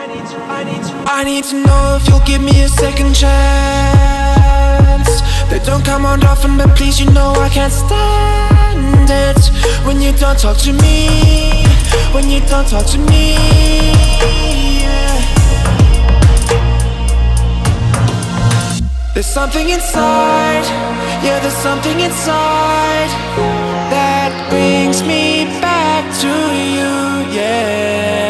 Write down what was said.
I need to know if you'll give me a second chance. They don't come around often, but please, you know I can't stand it when you don't talk to me, when you don't talk to me, yeah. There's something inside, yeah, there's something inside that brings me back to you, yeah.